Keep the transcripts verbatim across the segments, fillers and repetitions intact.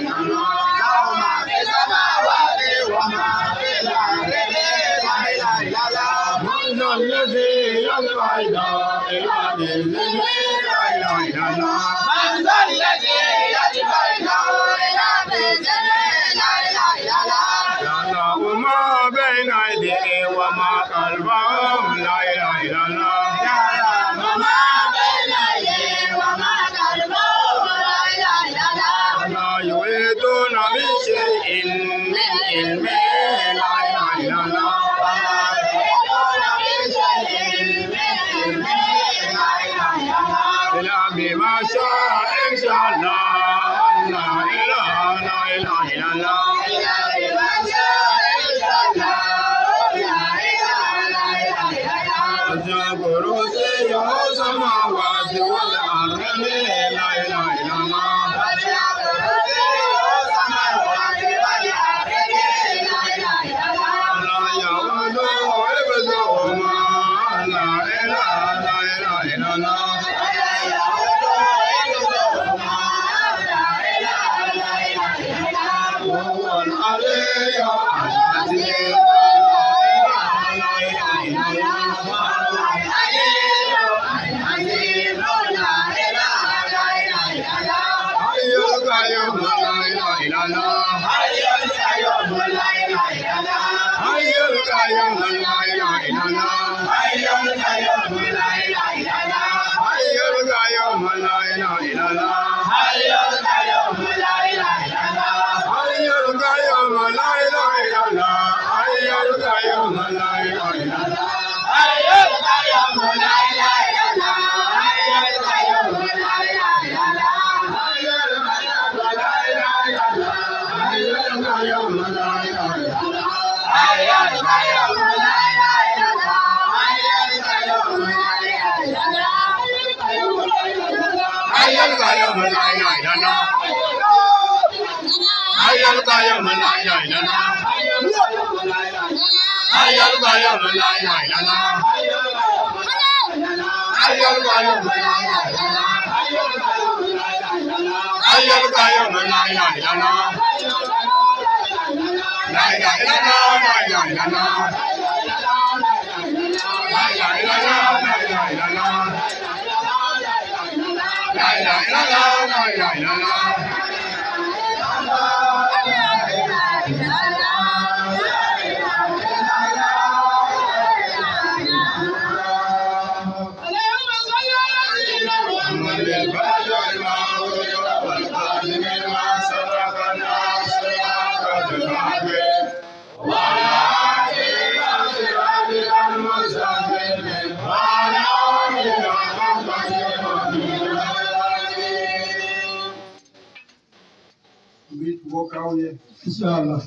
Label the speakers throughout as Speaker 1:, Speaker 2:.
Speaker 1: Inshallah.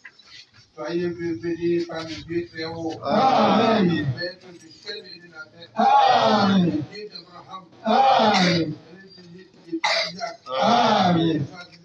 Speaker 2: Soyez bénis par le Dieu très haut.
Speaker 1: Amen.
Speaker 2: Maître du ciel et de la terre.
Speaker 1: Amen.
Speaker 2: Le Dieu d'Abraham.
Speaker 1: Amen.
Speaker 2: Le Dieu d'Isaac.
Speaker 1: Amen.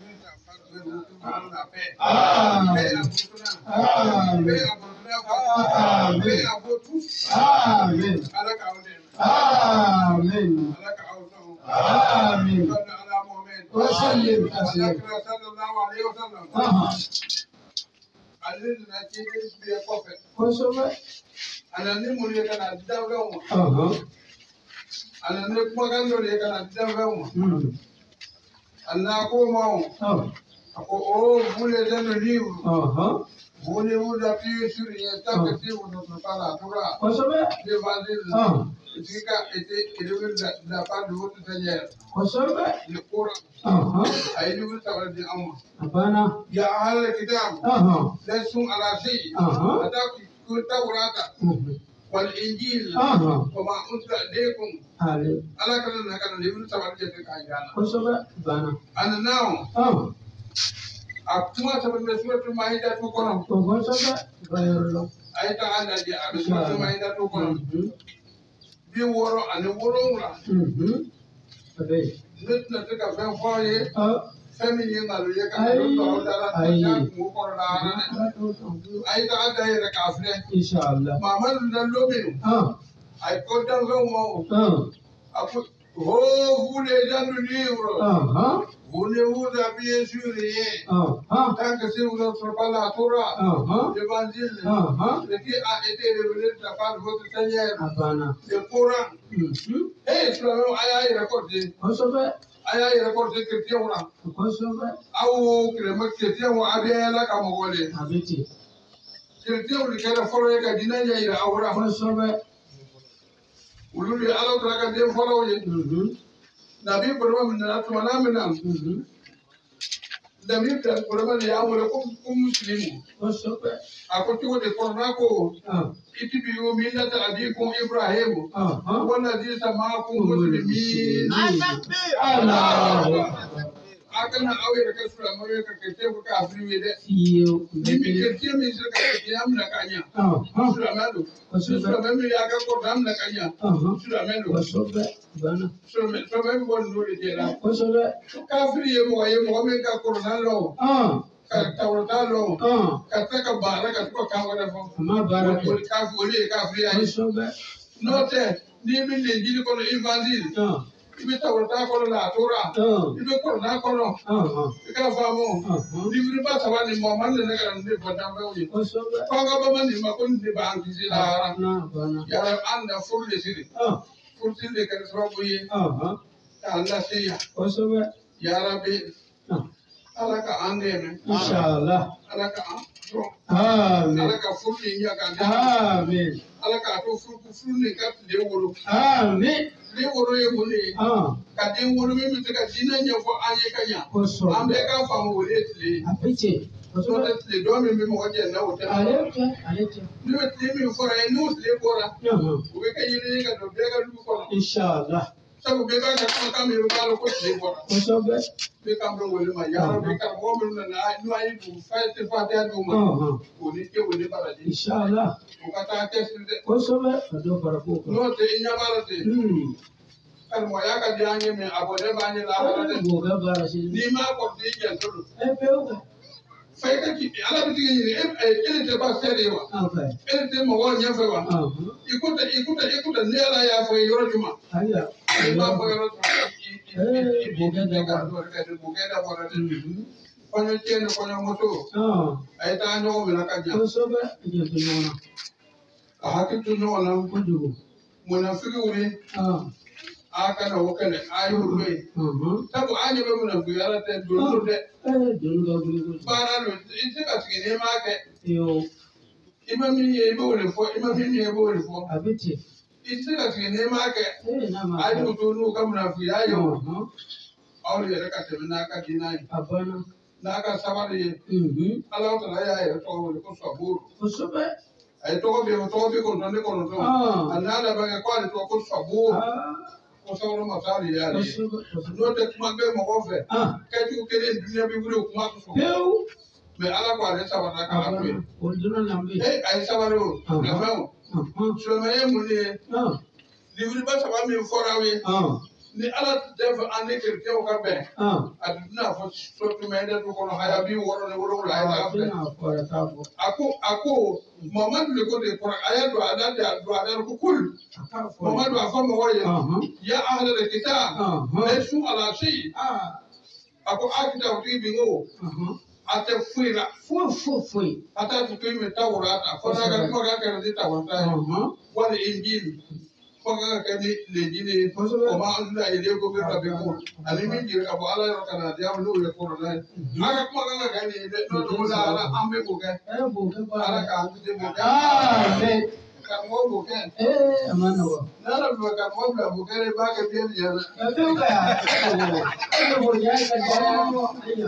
Speaker 1: Amen.
Speaker 2: Paix à vous.
Speaker 1: Amen.
Speaker 2: Paix à vous. Paix à vous tous.
Speaker 1: Amen.
Speaker 2: Ala kaoden.
Speaker 1: Amen.
Speaker 2: Ala kaoton.
Speaker 1: Amen.
Speaker 2: Ala Mohamed.
Speaker 1: وسلم
Speaker 2: Ala
Speaker 1: تسليما.
Speaker 2: sallallahu alayhi wa sallam.
Speaker 1: أها.
Speaker 2: Ale na kiri biya kofe.
Speaker 1: وسلم.
Speaker 2: Ana ni muri kana dawo mo.
Speaker 1: أها.
Speaker 2: Ana ni kuma kan do kana dawo mo.
Speaker 1: أمم.
Speaker 2: Allah ko mo.
Speaker 1: أها.
Speaker 2: Ako oh vous les aimez livre.
Speaker 1: أها.
Speaker 2: Voulez-vous appuyer sur une étape que vous ne pas la Torah.
Speaker 1: وسلم.
Speaker 2: L'évangile.
Speaker 1: أها.
Speaker 2: Qui a été élevé de la part de votre Seigneur.
Speaker 1: وسلم.
Speaker 2: Le Coran
Speaker 1: أها.
Speaker 2: a élevé sa parole de Amma.
Speaker 1: أبانا.
Speaker 2: Ya Ahl al-Kitab.
Speaker 1: أها.
Speaker 2: Laissons à la fille.
Speaker 1: أها.
Speaker 2: Attaque que Taurata.
Speaker 1: أمم.
Speaker 2: والإنجيل.
Speaker 1: أها.
Speaker 2: وما أنزل إليكم.
Speaker 1: علي.
Speaker 2: على كلام كان يقول سبعة جزء كايجانا.
Speaker 1: وسلم. أبانا.
Speaker 2: أنا now.
Speaker 1: أها.
Speaker 2: أكما سبعة سورة المائدة تقولون.
Speaker 1: وسلم. غير له.
Speaker 2: Aita anda dia sura المائدة تقولون.
Speaker 1: أمم.
Speaker 2: Bi woro ani woro la.
Speaker 1: أمم. أبي.
Speaker 2: Nit na tuka fɛn fɔ ye.
Speaker 1: أه.
Speaker 2: Fɛn min ye nkalon ye ka na don tɔw da la.
Speaker 1: Ayi.
Speaker 2: Ka kungo kɔrɔ la ara dɛ. A ye taga da yɛrɛ k'a filɛ.
Speaker 1: Inshallah.
Speaker 2: Mamadu da lobe.
Speaker 1: Ah.
Speaker 2: A ye ko danfɛnw ma o.
Speaker 1: Ah.
Speaker 2: A ko Oh, vous les gens du livre,
Speaker 1: Uh-huh.
Speaker 2: vous ne vous appuyez sur rien.
Speaker 1: Uh-huh.
Speaker 2: Tant que si vous n'entrez pas la Torah,
Speaker 1: Uh-huh.
Speaker 2: l'évangile,
Speaker 1: Uh-huh.
Speaker 2: ce qui a été révélé de la part de votre Seigneur,
Speaker 1: Abana.
Speaker 2: le Coran.
Speaker 1: Mhm.
Speaker 2: Et sur la même aya, il raconte,
Speaker 1: Kosobe.
Speaker 2: aya, il raconte chrétien ou là.
Speaker 1: Kosobe.
Speaker 2: Awo, chrétien ou abia la kamogole.
Speaker 1: Abiti.
Speaker 2: Chrétien ou le kera folo yaka dinanya ira aura.
Speaker 1: Kosobe.
Speaker 2: Ululi ala traka dem folo ye.
Speaker 1: Mhm.
Speaker 2: Nabi Burma minna tumana minna.
Speaker 1: Mhm.
Speaker 2: Nabi Burma ya wala kum kum muslimu.
Speaker 1: Kosobe.
Speaker 2: Ako tuko de korna ko.
Speaker 1: Ah.
Speaker 2: Iti biyo millata abikum Ibrahim.
Speaker 1: Uh-huh.
Speaker 2: Wala di samakum muslimin.
Speaker 1: Allah.
Speaker 2: Akan awe ka sura mare ka kete ko ka afriwe de.
Speaker 1: Iyo.
Speaker 2: Nimi kete mi sura ka kiyam na kanya.
Speaker 1: Uh-huh.
Speaker 2: Sura madu.
Speaker 1: Kosobe.
Speaker 2: Sura memi ya ka ko dam na kanya.
Speaker 1: Uh-huh.
Speaker 2: Sura madu.
Speaker 1: Kosobe. Bana.
Speaker 2: Sura me sura memi bon nuri de la.
Speaker 1: Kosobe.
Speaker 2: Ka afriye mo ye mo me ka korona lo.
Speaker 1: Ah.
Speaker 2: Ka tawrata lo.
Speaker 1: Ah.
Speaker 2: Ka ta ka bara ka ko ka wala fo.
Speaker 1: Ama barake.
Speaker 2: Wala ka wala ka afriye.
Speaker 1: Kosobe.
Speaker 2: Note ni min le jili ko evangile.
Speaker 1: Ah.
Speaker 2: Ibe tawrata ko la Torah.
Speaker 1: Ah.
Speaker 2: Ibe korona ko no.
Speaker 1: Uh-huh.
Speaker 2: Ika famo.
Speaker 1: Uh-huh.
Speaker 2: Livre ba sawa ni mo man ne ka ndi bodan ba wi.
Speaker 1: Kosobe.
Speaker 2: Panga ba man ni ma ko ndi ba angi si la.
Speaker 1: Na bana.
Speaker 2: Ya anda fulle siri.
Speaker 1: Ah.
Speaker 2: Fulle le ka sawa bu ye.
Speaker 1: Uh-huh.
Speaker 2: Ta Allah sai ya.
Speaker 1: Kosobe.
Speaker 2: Ya rabbi.
Speaker 1: Ah.
Speaker 2: Alaka ande me.
Speaker 1: Inshallah.
Speaker 2: Alaka an.
Speaker 1: Amen.
Speaker 2: Alaka fulle nya ka ndi.
Speaker 1: Amen.
Speaker 2: Alaka to fulle fulle ka le woro.
Speaker 1: Amen.
Speaker 2: Le woro ye mo ne.
Speaker 1: Ah.
Speaker 2: Ka de woro me mi ka dina nya fo anye kanya.
Speaker 1: Kosobe.
Speaker 2: Ambe ka famu wole tle.
Speaker 1: Apiche.
Speaker 2: So
Speaker 1: Kosobe.
Speaker 2: that the domi me mo je na hotel.
Speaker 1: Alete. Alete.
Speaker 2: Ni tle mi fora e no tle fora.
Speaker 1: Uh-huh.
Speaker 2: Ube ka yini ka do be ka lu ko.
Speaker 1: Inshallah.
Speaker 2: Sabu be ka ka ka mi ka lo ko tle fora.
Speaker 1: Kosobe.
Speaker 2: Be ka mbro wole ma ya be ka mo mi na na no ayi du fa te fa te adu ma.
Speaker 1: Uh-huh.
Speaker 2: O ni ke wole bara di.
Speaker 1: Inshallah.
Speaker 2: O ka ta ke su de.
Speaker 1: Kosobe. Ado barako.
Speaker 2: No te inya bara te.
Speaker 1: Hmm.
Speaker 2: Kan mo ya ka di anye me abode ba ni la bara te.
Speaker 1: Goga barasi.
Speaker 2: Ni ma ko di je to.
Speaker 1: Epeuga.
Speaker 2: Fa ka ki ala bi ti ni e e te ba sere wa.
Speaker 1: Okay.
Speaker 2: E te mo wo nya fa wa.
Speaker 1: Uh-huh.
Speaker 2: Ikuta ikuta ikuta ne ala ya fa yoro juma.
Speaker 1: Aya.
Speaker 2: Iba fa yoro juma.
Speaker 1: Eh, bugeda
Speaker 2: Ka
Speaker 1: ba.
Speaker 2: do ka do bugeda bara te.
Speaker 1: Mhm.
Speaker 2: Kono tiene kono moto.
Speaker 1: Ah.
Speaker 2: Ay ta nyo mi la ka ja.
Speaker 1: Kosobe. Ije tunona.
Speaker 2: A hakki tu no na
Speaker 1: Kujugu.
Speaker 2: munafiki wuri
Speaker 1: Ah.
Speaker 2: aka na wakale ayi wuri.
Speaker 1: Uh-huh.
Speaker 2: Tabu anye be munafiki ala te do do de.
Speaker 1: Eh, dunga guligu.
Speaker 2: Bara no ite ka tigi ne ma ke.
Speaker 1: Yo.
Speaker 2: Ima mi ye be wuri fo, ima mi ye be wuri fo.
Speaker 1: Abiti.
Speaker 2: Ite ka tigi ne ma ke.
Speaker 1: Eh, nama.
Speaker 2: Ayi to no ka munafiki ayo.
Speaker 1: Uh-huh.
Speaker 2: Awri ya ka te na ka dinai.
Speaker 1: Abana.
Speaker 2: Na ka sabari
Speaker 1: Mhm.
Speaker 2: ala ta ya ya to wuri ko saburu.
Speaker 1: Kosobe.
Speaker 2: Ay to be to be ko to ne ko no to.
Speaker 1: Ah.
Speaker 2: Anala ba ka kwani to ko saburu.
Speaker 1: Ah.
Speaker 2: Ko saburu ma sari ya ni.
Speaker 1: Kosobe. Kosobe.
Speaker 2: No te kuma be mo ko fe.
Speaker 1: Ah.
Speaker 2: Kati o kele dunia bi wuri kuma ko so.
Speaker 1: Peu.
Speaker 2: Me ala ko ale sabara ka la ko.
Speaker 1: Abana. Orduna lambi.
Speaker 2: Eh ay sabara o. Na fa o.
Speaker 1: Uh-huh.
Speaker 2: So me ye mun ni
Speaker 1: Ah.
Speaker 2: livre ba sabara mi fora we.
Speaker 1: Ah.
Speaker 2: Ni ala def ane ke te o ka be.
Speaker 1: Ah.
Speaker 2: Aduna fo so tu me de ko no haya bi woro ne woro la ila be.
Speaker 1: Abina fora tabo.
Speaker 2: Ako ako Muhammad le ko de ko aya do ada da do ada ko kul.
Speaker 1: Aka fora.
Speaker 2: Muhammad wa fa mo woye.
Speaker 1: Uh-huh.
Speaker 2: Ya ahla al-kitab.
Speaker 1: Uh-huh.
Speaker 2: Laysu ala shay.
Speaker 1: Ah.
Speaker 2: Ako akita ti bi ngo.
Speaker 1: Uh-huh.
Speaker 2: Ate fuira.
Speaker 1: Fu fu fui.
Speaker 2: Hata tukime Taurata, fana ka kuma ka kana di Taurata,
Speaker 1: Uh-huh.
Speaker 2: wala Injil, fana ka ni lejini,
Speaker 1: Kosobe.
Speaker 2: o ma anzula ile ko be ka be ko, ani min jira ka bo ala yo kana dia no ye ko na. Aka kuma ka ka ni de no no la ala ambe ko ka,
Speaker 1: Eh, buka
Speaker 2: ala
Speaker 1: ba.
Speaker 2: ka antu de bo ka.
Speaker 1: Amen.
Speaker 2: Ka mo bo ka.
Speaker 1: Eh, amana wa.
Speaker 2: Na na bo ka mo bla bo ka re ba ka bien ya.
Speaker 1: Epeuga. Eh, bo ya ka jaya mo. Aya.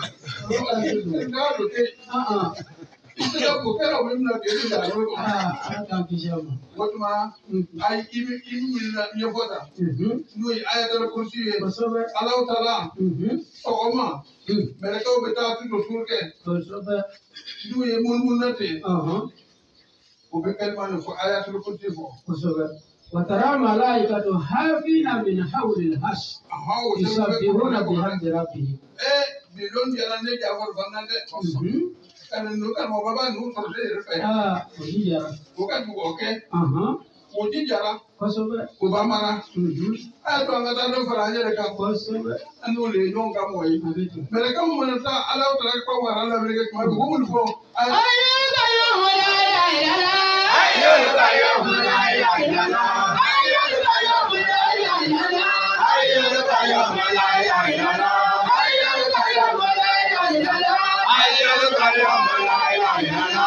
Speaker 2: Na do ke,
Speaker 1: Ah ah.
Speaker 2: ita bo ka ro min na ke ni da no ko.
Speaker 1: Ah, aka kijama.
Speaker 2: Wotuma ai imi imi na ni fota.
Speaker 1: Mhm.
Speaker 2: No ayatul kursi ye.
Speaker 1: Kosobe.
Speaker 2: Allah Taala
Speaker 1: Mhm.
Speaker 2: sogoma
Speaker 1: Mhm.
Speaker 2: mereka beta tu do surke
Speaker 1: Kosobe.
Speaker 2: du ye mun mun nate
Speaker 1: Uh-huh.
Speaker 2: o be kalma fo ayatul kursi fo
Speaker 1: Kosobe. وترى الملائكة حافين من حول العرش
Speaker 2: aha o
Speaker 1: يسبحون بحمد ربهم.
Speaker 2: eh bi lon jara ne ja for fanande
Speaker 1: Mhm.
Speaker 2: kan no kan mo baba no so de fe
Speaker 1: Ah, ojiya.
Speaker 2: o kan du oke
Speaker 1: Aha.
Speaker 2: Oji jara.
Speaker 1: Kosobe.
Speaker 2: Obamara.
Speaker 1: Mhm.
Speaker 2: Ay to ngata no faranje de kan.
Speaker 1: Kosobe.
Speaker 2: Anu le non ka moyi.
Speaker 1: Abiti.
Speaker 2: Mere kam mo ta ala to la ko wara la mere ko ko mo ko. Ay
Speaker 3: Ayo yo la la la la.
Speaker 4: Ayo la yo la la la la.
Speaker 3: Ayo yo la la la la.
Speaker 4: Ayo la yo la la la la.
Speaker 3: Ayo la yo la la la la.
Speaker 4: Ayo la yo la la la la.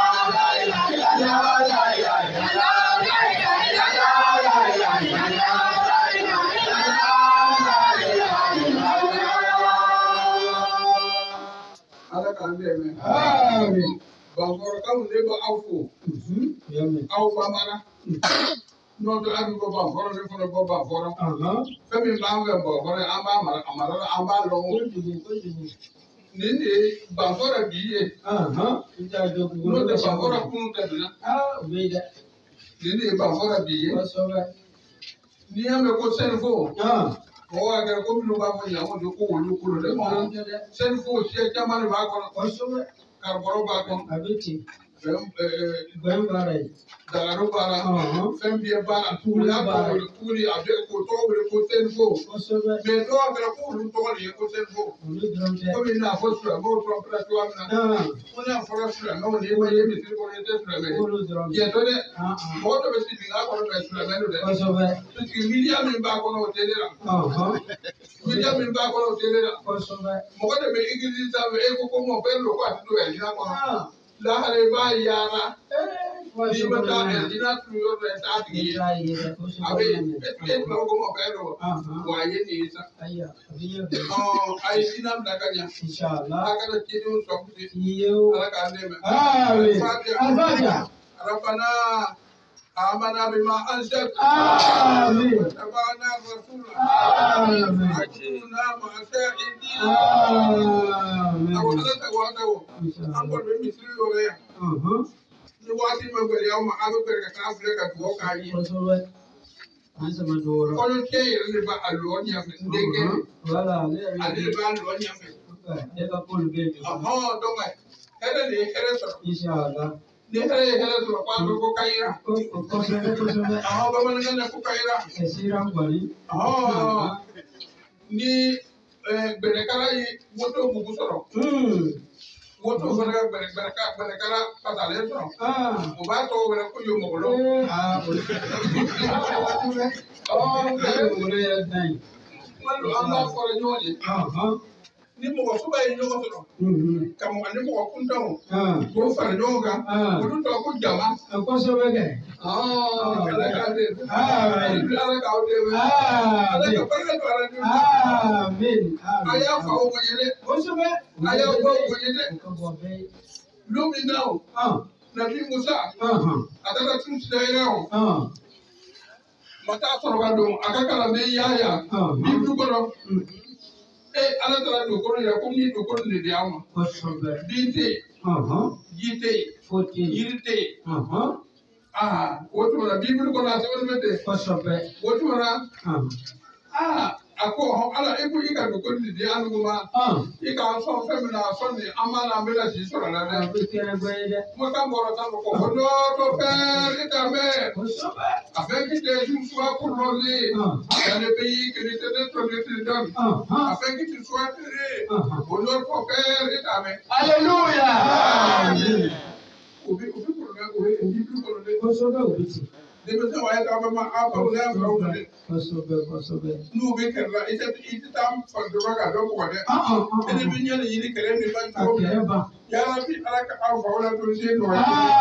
Speaker 2: ala ka ande me.
Speaker 1: Amen.
Speaker 2: Bangor kam ne ba afu.
Speaker 1: Mhm. Amen.
Speaker 2: Aw bamara. No to abi ko bangor ne ko bo bangor.
Speaker 1: Aha.
Speaker 2: Femi bangor bo ko amba mara amara amba lo.
Speaker 1: Kojibu, kojibu.
Speaker 2: Nini bangor biye.
Speaker 1: Aha. Ita dogo.
Speaker 2: No de bangor kunu tebna.
Speaker 1: Ah, obeda.
Speaker 2: Nini bangor biye.
Speaker 1: Kosobe.
Speaker 2: Ni ame ko senfo.
Speaker 1: Ah.
Speaker 2: O aga ko mi ba mo ya mo do ko lu ko le mo. Senfo se jamani ba ko.
Speaker 1: Kosobe.
Speaker 2: Karboro ba ko.
Speaker 1: Abiti.
Speaker 2: Fem eh
Speaker 1: Bambare.
Speaker 2: dagaro bara.
Speaker 1: Aha.
Speaker 2: Fem biye bara. Tuli ba ko tuli abe ko to be ko senfo.
Speaker 1: Kosobe.
Speaker 2: Me do aga ko lu to le ko senfo.
Speaker 1: Olu dronte.
Speaker 2: Ko mi na fo sura mo to pra to amna.
Speaker 1: Ah.
Speaker 2: Ko na fo sura no ni ba ye mi ti ko ne te sura me.
Speaker 1: Olu dronte.
Speaker 2: Ye to de
Speaker 1: Ah ah.
Speaker 2: mo to be si binga ko be sura me no de.
Speaker 1: Kosobe.
Speaker 2: Tuki media mi ba ko no te le ra.
Speaker 1: Aha.
Speaker 2: Media mi ba ko no te le ra.
Speaker 1: Kosobe.
Speaker 2: Mo ko de be igili sa be e ko ko mo pe lo ko ati do e ni na ko.
Speaker 1: Ah.
Speaker 2: La hare ba yara.
Speaker 1: Eh.
Speaker 2: Ni ba ta e
Speaker 1: Kosobe.
Speaker 2: ni na tu yo re ta ti ye.
Speaker 1: Ita yeda. Kosobe.
Speaker 2: Abe e ko ko mo pe lo.
Speaker 1: Aha.
Speaker 2: Wa ye ni sa.
Speaker 1: Aya. Abiya.
Speaker 2: Oh ai sinam da kanya.
Speaker 1: Inshallah.
Speaker 2: Aka da ti no so ku ti.
Speaker 1: Iyo.
Speaker 2: Ala ka ande me.
Speaker 1: Amen. Al-Fatiha.
Speaker 2: ربنا آمنا بما أنزلت
Speaker 1: آمين.
Speaker 2: واتبعنا الرسول
Speaker 1: آمين.
Speaker 2: وكنا مع الشاهدين
Speaker 1: آمين.
Speaker 2: أو أنا تواضعوا
Speaker 1: إن شاء الله.
Speaker 2: أقول بمثل الوغية
Speaker 1: أها.
Speaker 2: نواتي ما بل يوم أبو بكر كافر كتوقع
Speaker 1: Kosobe. Ansa madoro.
Speaker 2: قالوا كي ربا ألوان يمن ديكي
Speaker 1: Wala. Le.
Speaker 2: أدي ربا ألوان يمن
Speaker 1: Eka kulu baby.
Speaker 2: أها دوما هذا اللي هذا سر
Speaker 1: Inshallah.
Speaker 2: هذا هذا سر قالوا كو كايرا
Speaker 1: Kosobe. Kosobe.
Speaker 2: أها بمن جنا كو كايرا
Speaker 1: Esiram bari.
Speaker 2: أها ni berekala yi woto bugu sɔrɔ
Speaker 1: Hmm.
Speaker 2: woto fana ka berekala berekala pasalen sɔrɔ
Speaker 1: Ah.
Speaker 2: o b'a tɔgɔ wɛrɛ ko yomɔgɔlɔ
Speaker 1: Ah. Oh, kare mure ya dai.
Speaker 2: wali an b'a fɔra ɲɔgɔn ye
Speaker 1: Aha.
Speaker 2: ni mɔgɔ suba ye ɲɔgɔn sɔrɔ
Speaker 1: Mhm.
Speaker 2: ka mɔgɔ ni mɔgɔ kuntanw
Speaker 1: Ah.
Speaker 2: k'o fara ɲɔgɔn kan
Speaker 1: Ah.
Speaker 2: olu tɔgɔ ko jama
Speaker 1: Kosobe ke.
Speaker 2: ala k'a dɛmɛ
Speaker 1: Amen.
Speaker 2: ala k'aw dɛmɛ ala
Speaker 1: Amen.
Speaker 2: ka barika don ala dɛmɛ
Speaker 1: Amen.
Speaker 2: a y'a fa o bonya dɛ
Speaker 1: Kosobe.
Speaker 2: a y'a ba o bonya dɛ
Speaker 1: Ka bɔ bɛɛ.
Speaker 2: lu min na o
Speaker 1: Ah.
Speaker 2: nabi musa
Speaker 1: Aha.
Speaker 2: a taara tun sira yɛrɛ o
Speaker 1: Ah.
Speaker 2: mata sɔrɔ ka don a ka kalanden yaya
Speaker 1: Ah.
Speaker 2: bi du kɔnɔ
Speaker 1: Mhm.
Speaker 2: e ala taara dugukolo yɛrɛ ko ni dugukolo de di an ma
Speaker 1: Kosobe.
Speaker 2: bin tɛ yen
Speaker 1: Aha.
Speaker 2: ji tɛ yen
Speaker 1: Fourteen.
Speaker 2: yiri tɛ yen
Speaker 1: Aha.
Speaker 2: aa o tuma na bibulu kɔnɔ a sɛbɛnni bɛ ten
Speaker 1: Kosobe.
Speaker 2: o tuma na
Speaker 1: Ah.
Speaker 2: aa a ko hɔn ala e ko i ka dugukolo de di an ma
Speaker 1: Ah.
Speaker 2: i ka sɔn fɛn min na a sɔn nin an b'a la an bɛ na si sɔrɔ la
Speaker 1: Ah.
Speaker 2: dɛ
Speaker 1: Bi kɛnɛ bɛɛ dɛ.
Speaker 2: mo ka bɔrɔ tan ko ko dɔ dɔ fɛn i ka mɛn
Speaker 1: Kosobe.
Speaker 2: a fɛn k'i tɛ su suwa kɔrɔlen
Speaker 1: Ah.
Speaker 2: yanni bɛ yi kiri tɛ ne tɔ ne tiri dɔn
Speaker 1: Aha.
Speaker 2: a fɛn k'i ti suwa tiri
Speaker 1: Aha.
Speaker 2: o dɔ fɔ fɛn i ka mɛn.
Speaker 1: Hallelujah. Amen.
Speaker 2: Obi obi kɔrɔ bɛ o ye obi bi kɔrɔ bɛ.
Speaker 1: Kosobe obiti.
Speaker 2: Denmisɛn wa ye taa bɛ ma a baw n'a faw wele.
Speaker 1: Kosobe. Kosobe.
Speaker 2: N'u bɛ kɛlɛ la i tɛ i tɛ taa farikolo ka dɔ bɔgɔ dɛ.
Speaker 1: Ah ah ah.
Speaker 2: E de bɛ ɲɛ de ɲini kɛlɛ min ba
Speaker 1: A
Speaker 2: cogo min
Speaker 1: kɛlɛ
Speaker 2: na.
Speaker 1: ban.
Speaker 2: Yala bi ala ka aw faw la to se nɔgɔya.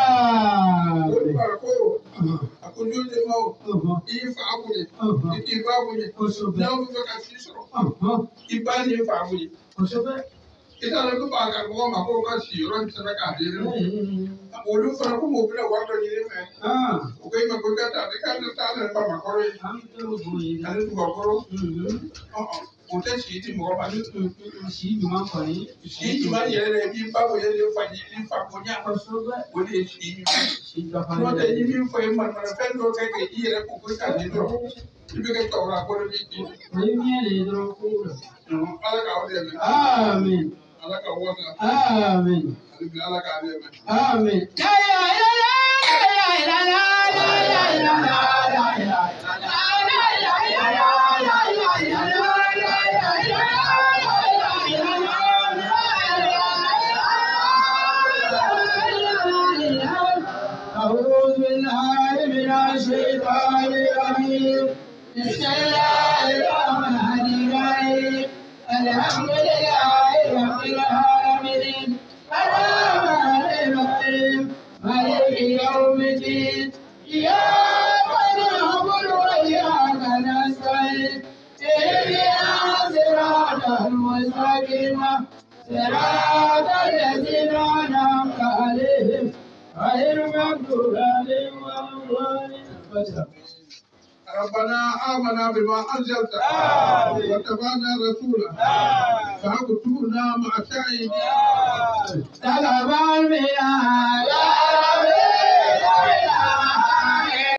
Speaker 1: Ah.
Speaker 2: O de b'a ko
Speaker 1: Aha.
Speaker 2: a ko n'o de ma o
Speaker 1: Aha.
Speaker 2: i y'i fa bonya
Speaker 1: Aha.
Speaker 2: i k'i ba bonya.
Speaker 1: Kosobe.
Speaker 2: N'aw bɛ fɛ ka si sɔrɔ
Speaker 1: Aha.
Speaker 2: i ba n'i fa bonya.
Speaker 1: Kosobe.
Speaker 2: I t'a dɔn ko b'a ka mɔgɔ ma ko ka si yɔrɔ in sɛbɛn k'a di ne ma.
Speaker 1: Mm.
Speaker 2: Olu fana ko mɔgɔ bɛna wari dɔ ɲini fɛ.
Speaker 1: Ah.
Speaker 2: O ko i ma ko i ka taa i ka taa ne ba ma kɔrɔ ye
Speaker 1: An tɛ o boye dɛ.
Speaker 2: ani tubakɔrɔ.
Speaker 1: Mhm.
Speaker 2: O tɛ si di mɔgɔ ma.
Speaker 1: Mm. Si ɲuman kɔni.
Speaker 2: Si ɲuman yɛrɛ de b'i ba bonya ni fa ni fa bonya.
Speaker 1: Kosobe.
Speaker 2: O de ye si ɲuman.
Speaker 1: Si
Speaker 2: N'o
Speaker 1: dafalen
Speaker 2: tɛ ni
Speaker 1: dɛ.
Speaker 2: min fɔ ye marimarafɛn dɔ kɛ k'i yɛrɛ ko ko i ka di dɔrɔn i bɛ kɛ cɛkɔrɔba kɔrɔ b'i di.
Speaker 1: O ye miɲɛ de ye dɔrɔn ko la.
Speaker 2: Ala k'aw dɛmɛ.
Speaker 1: Amen.
Speaker 2: Ala ka wasa.
Speaker 1: Amen.
Speaker 2: Hali bi Ala k'a dɛmɛ.
Speaker 1: Amen.
Speaker 3: La la la la la la la.
Speaker 1: أعوذ بالله من الشيطان الرجيم بسم الله الرحمن الرحيم الحمد لله رب العالمين الرحمن الرحيم مالك يوم الدين إياك نعبد وإياك نستعين اهدنا الصراط المستقيم صراط الذين أنعمت عليهم غير المغضوب عليهم ولا الضالين.
Speaker 2: ربنا آمنا بما أنزلت واتبعنا رسولا فاكتبنا مع الشهيدين.
Speaker 1: طلب المنى